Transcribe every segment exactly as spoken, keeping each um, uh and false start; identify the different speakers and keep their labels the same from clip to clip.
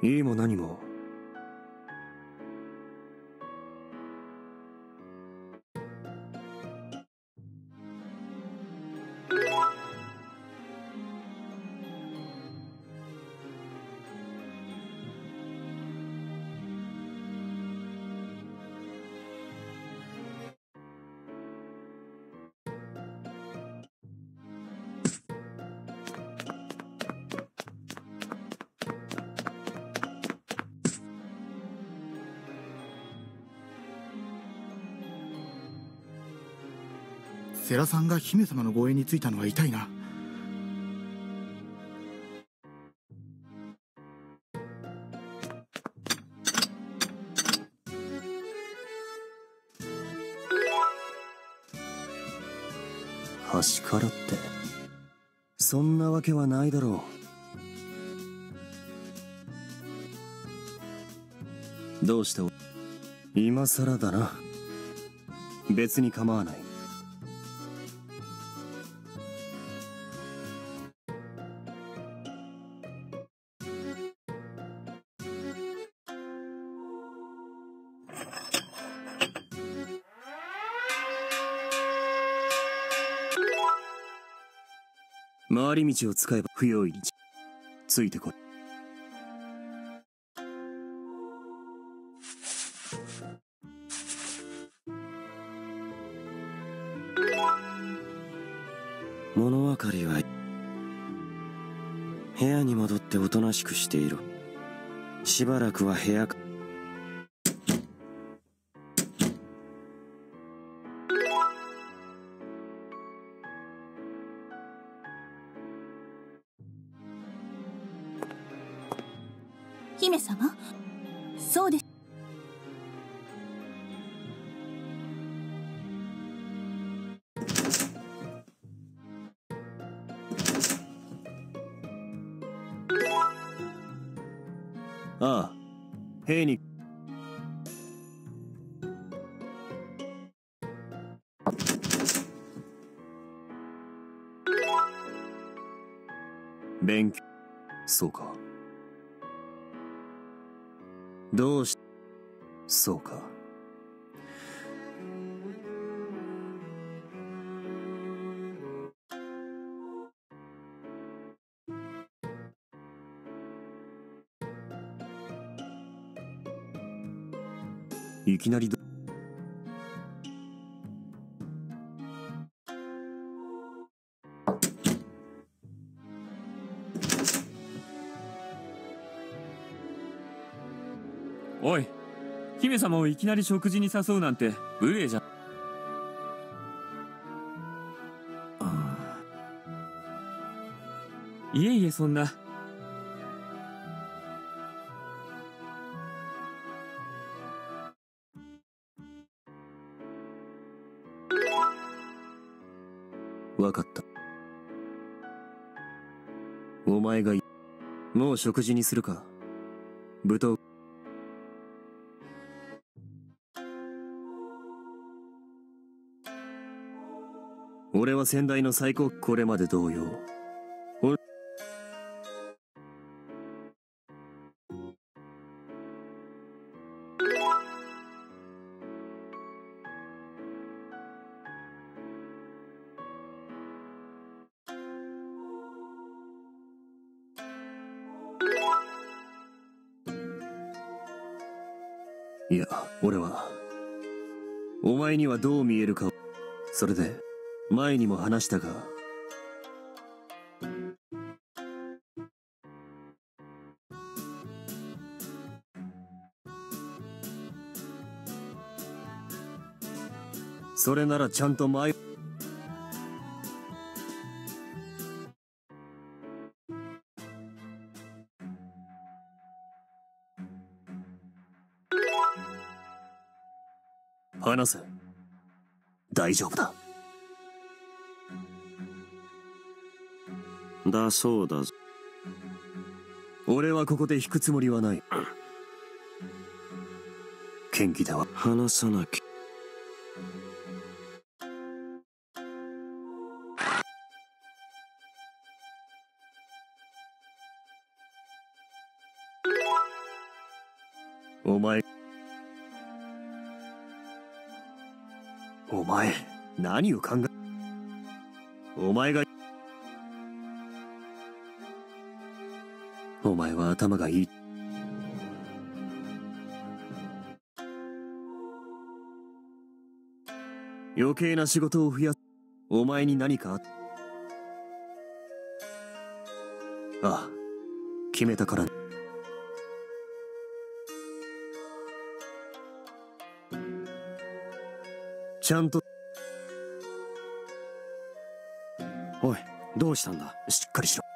Speaker 1: いいも何も。
Speaker 2: 世良さんが姫様の護衛についたのは痛いな。
Speaker 1: 端からってそんなわけはないだろう。どうして今さらだな。別に構わない。回り道を使えば不用意についてこい。
Speaker 3: 物分かりは部屋に戻っておとなしくしていろ。しばらくは部屋か。
Speaker 4: 姫様、そうです。
Speaker 1: ああ、兵に勉強。そうか。どうし、そうか。いきなりど、
Speaker 5: おい、姫様をいきなり食事に誘うなんて無礼じゃ。いえいえ、そんな。
Speaker 1: わかった。お前がいもう食事にするか。舞踏。俺は先代の最高。これまで同様。おいや、俺はお前にはどう見えるか。それで前にも話したが、それならちゃんと前。話せ。大丈夫だ。
Speaker 3: だそうだぞ。
Speaker 1: 俺はここで引くつもりはない。元気では
Speaker 3: 話さなきゃ。
Speaker 1: お前お前何を考えお前がお前は頭がいい。余計な仕事を増やす。お前に何かあっああ決めたから。ちゃんと。
Speaker 3: おい、どうしたんだ。
Speaker 1: しっかりしろ。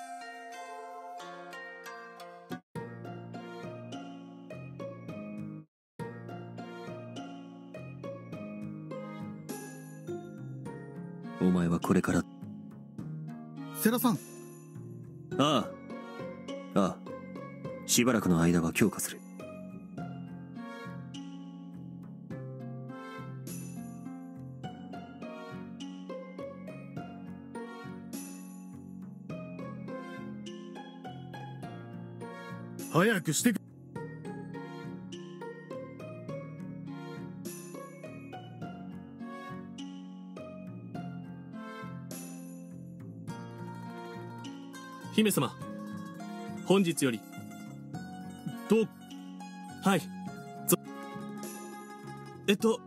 Speaker 1: お前はこれから。
Speaker 2: 世良さん。
Speaker 1: ああああしばらくの間は強化する。
Speaker 2: 早くしてく。
Speaker 6: 姫様、本日よりどうはいぞえっと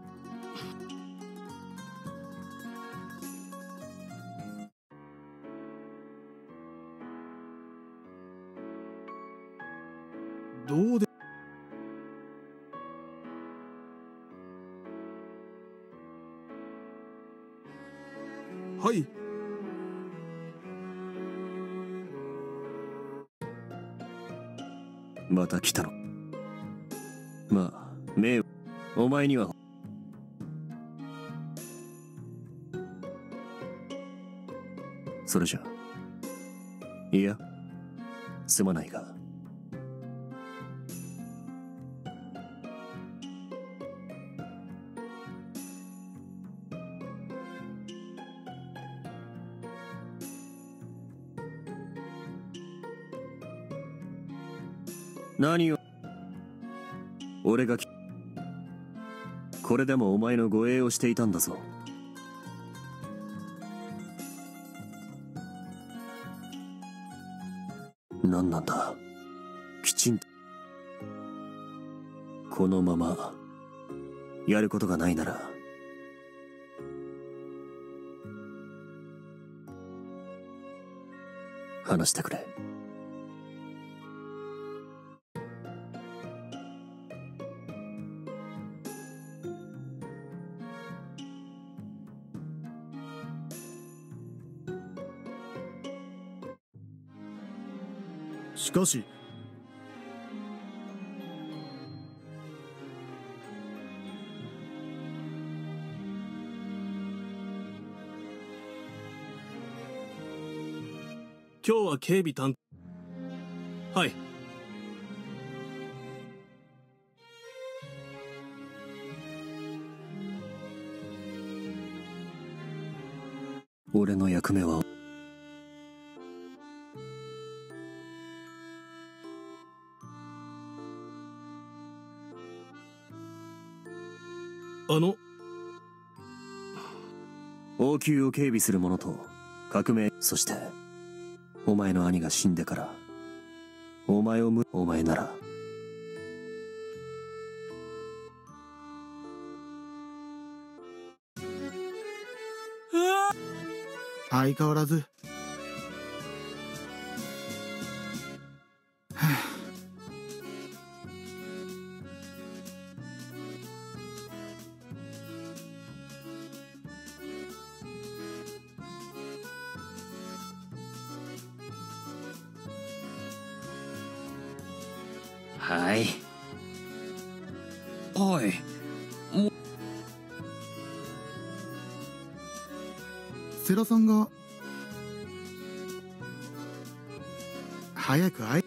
Speaker 2: どうで。はい。
Speaker 1: また来たの。まあ名誉お前には。それじゃいやすまないが何を俺がきこれでもお前の護衛をしていたんだぞ。何なんだ。きちんとこのままやることがないなら話してくれ。
Speaker 2: しかし
Speaker 6: 今日は警備担はい
Speaker 1: 俺の役目は
Speaker 6: あの
Speaker 1: 王宮を警備する者と革命、そしてお前の兄が死んでからお前をむお前なら
Speaker 2: 相変わらず。
Speaker 3: はい。おい、も
Speaker 2: 世良さんが早く会え